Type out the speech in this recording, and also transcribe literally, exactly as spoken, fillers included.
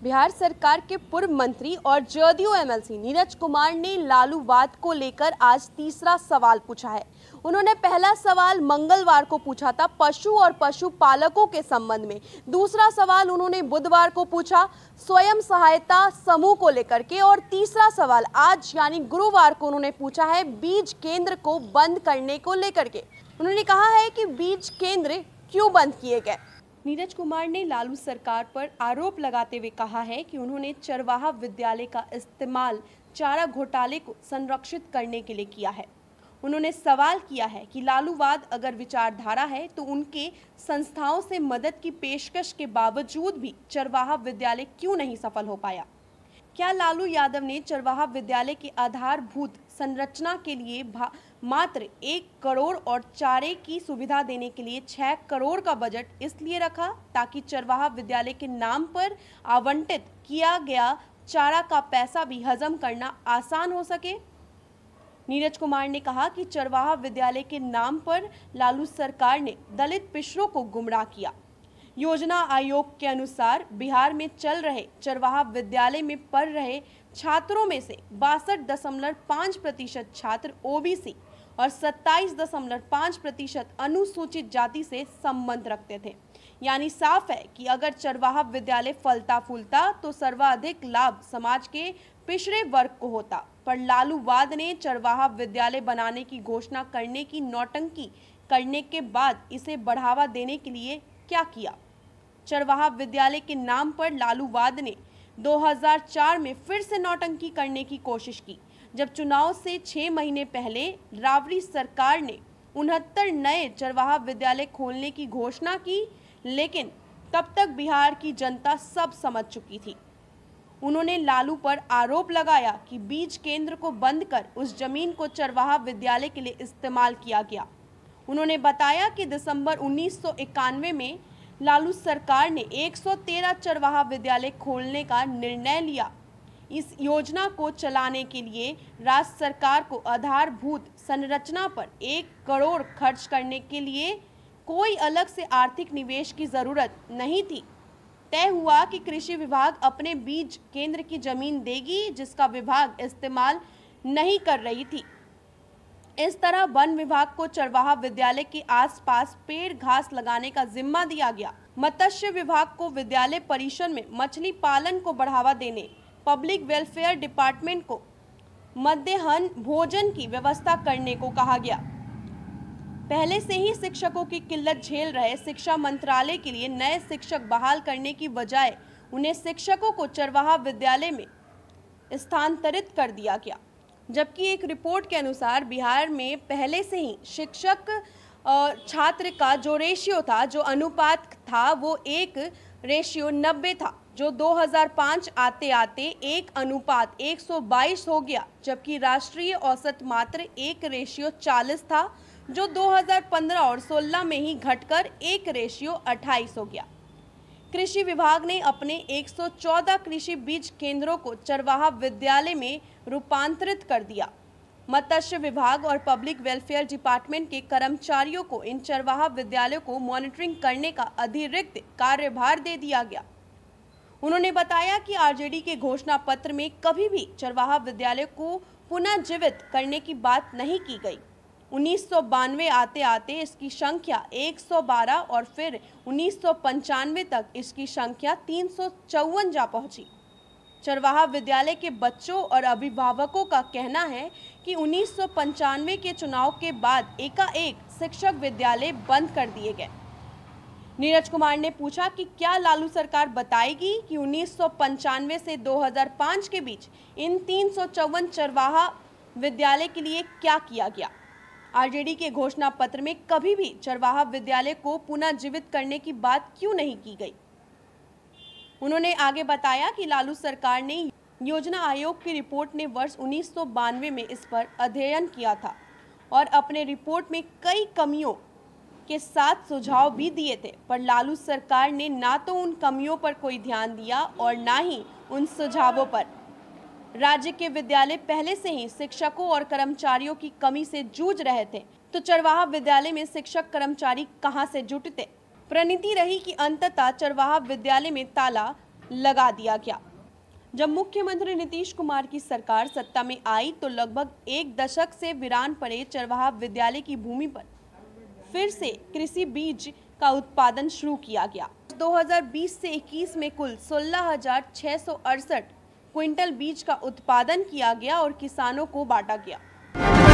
बिहार सरकार के पूर्व मंत्री और जदयू एमएलसी नीरज कुमार ने लालूवाद को लेकर आज तीसरा सवाल पूछा है। उन्होंने पहला सवाल मंगलवार को पूछा था पशु और पशुपालकों के संबंध में। दूसरा सवाल उन्होंने बुधवार को पूछा स्वयं सहायता समूह को लेकर के, और तीसरा सवाल आज यानी गुरुवार को उन्होंने पूछा है बीज केंद्र को बंद करने को लेकर के। उन्होंने कहा है कि बीज केंद्र क्यों बंद किए गए। नीरज कुमार ने लालू सरकार पर आरोप लगाते हुए कहा है कि उन्होंने चरवाहा विद्यालय का इस्तेमाल चारा घोटाले को संरक्षित करने के लिए किया है। उन्होंने सवाल किया है कि लालूवाद अगर विचारधारा है तो उनके संस्थाओं से मदद की पेशकश के बावजूद भी चरवाहा विद्यालय क्यों नहीं सफल हो पाया। क्या लालू यादव ने चरवाहा विद्यालय के आधारभूत संरचना के लिए मात्र एक करोड़ और चारे की सुविधा देने के लिए छह करोड़ का बजट इसलिए रखा ताकि चरवाहा विद्यालय के नाम पर आवंटित किया गया चारा का पैसा भी हजम करना आसान हो सके। नीरज कुमार ने कहा कि चरवाहा विद्यालय के नाम पर लालू सरकार ने दलित पिछड़ों को गुमराह किया। योजना आयोग के अनुसार बिहार में चल रहे चरवाहा विद्यालय में पढ़ रहे छात्रों में से बासठ दशमलव पाँच प्रतिशत छात्र ओबीसी और सत्ताईस दशमलव पाँच प्रतिशत अनुसूचित जाति से संबंध रखते थे। यानी साफ है कि अगर चरवाहा विद्यालय फलता फूलता तो सर्वाधिक लाभ समाज के पिछड़े वर्ग को होता, पर लालूवाद ने चरवाहा विद्यालय बनाने की घोषणा करने की नौटंकी करने के बाद इसे बढ़ावा देने के लिए क्या किया। चरवाहा विद्यालय के नाम पर लालूवाद ने दो हज़ार चार में फिर से नौटंकी करने की कोशिश की, जब चुनाव से छह महीने पहले राबड़ी सरकार ने उनहत्तर नए चरवाहा विद्यालय खोलने की घोषणा की, लेकिन तब तक बिहार की जनता सब समझ चुकी थी। उन्होंने लालू पर आरोप लगाया कि बीज केंद्र को बंद कर उस जमीन को चरवाहा विद्यालय के लिए इस्तेमाल किया गया। उन्होंने बताया कि दिसंबर उन्नीस सौ इक्यानवे में लालू सरकार ने एक सौ तेरह चरवाहा विद्यालय खोलने का निर्णय लिया। इस योजना को चलाने के लिए राज्य सरकार को आधारभूत संरचना पर एक करोड़ खर्च करने के लिए कोई अलग से आर्थिक निवेश की जरूरत नहीं थी। तय हुआ कि कृषि विभाग अपने बीज केंद्र की जमीन देगी जिसका विभाग इस्तेमाल नहीं कर रही थी। इस तरह वन विभाग को चरवाहा विद्यालय के आसपास पेड़ घास लगाने का जिम्मा दिया गया। मत्स्य विभाग को विद्यालय परिसर में मछली पालन को बढ़ावा देने, पब्लिक वेलफेयर डिपार्टमेंट को मध्याह्न भोजन की व्यवस्था करने को कहा गया। पहले से ही शिक्षकों की किल्लत झेल रहे शिक्षा मंत्रालय के लिए नए शिक्षक बहाल करने की बजाय उन्हें शिक्षकों को चरवाहा विद्यालय में स्थानांतरित कर दिया गया। जबकि एक रिपोर्ट के अनुसार बिहार में पहले से ही शिक्षक छात्र का जो रेशियो था, जो अनुपात था, वो एक रेशियो नब्बे था, जो दो हज़ार पाँच आते आते एक अनुपात एक सौ बाईस हो गया, जबकि राष्ट्रीय औसत मात्र एक रेशियो चालीस था, जो दो हज़ार पंद्रह और सोलह में ही घटकर एक रेशियो अट्ठाईस हो गया। कृषि विभाग ने अपने एक सौ चौदह कृषि बीज केंद्रों को चरवाहा विद्यालय में रूपांतरित कर दिया। मत्स्य विभाग और पब्लिक वेलफेयर डिपार्टमेंट के कर्मचारियों को इन चरवाहा विद्यालयों को मॉनिटरिंग करने का अतिरिक्त कार्यभार दे दिया गया। उन्होंने बताया कि आरजेडी के घोषणा पत्र में कभी भी चरवाहा विद्यालय को पुनः जीवित करने की बात नहीं की गई। उन्नीस सौ बानवे आते आते इसकी संख्या एक सौ बारह और फिर उन्नीस सौ पंचानवे तक इसकी संख्या तीन सौ चौवन जा पहुंची। चरवाहा विद्यालय के बच्चों और अभिभावकों का कहना है कि उन्नीस सौ पंचानवे के चुनाव के बाद एकाएक शिक्षक विद्यालय बंद कर दिए गए। नीरज कुमार ने पूछा कि क्या लालू सरकार बताएगी कि उन्नीस सौ पंचानवे से दो हज़ार पाँच के बीच इन तीन सौ चौवन चरवाहा विद्यालय के लिए क्या किया गया। आरजेडी के घोषणा पत्र में कभी भी चरवाहा विद्यालय को पुनः जीवित करने की बात क्यों नहीं की गई। उन्होंने आगे बताया कि लालू सरकार ने योजना आयोग की रिपोर्ट ने वर्ष उन्नीस सौ बानवे में इस पर अध्ययन किया था और अपने रिपोर्ट में कई कमियों के साथ सुझाव भी दिए थे, पर लालू सरकार ने ना तो उन कमियों पर कोई ध्यान दिया और ना ही उन सुझावों पर। राज्य के विद्यालय पहले से ही शिक्षकों और कर्मचारियों की कमी से जूझ रहे थे, तो चरवाहा विद्यालय में शिक्षक कर्मचारी कहां से जुटते। प्रणीति रही कि अंततः चरवाहा विद्यालय में ताला लगा दिया गया। जब मुख्यमंत्री नीतीश कुमार की सरकार सत्ता में आई तो लगभग एक दशक से वीरान पड़े चरवाहा विद्यालय की भूमि पर फिर से कृषि बीज का उत्पादन शुरू किया गया। दो हज़ार बीस से इक्कीस में कुल सोलह हजार छह सौ अड़सठ क्विंटल बीज का उत्पादन किया गया और किसानों को बांटा गया।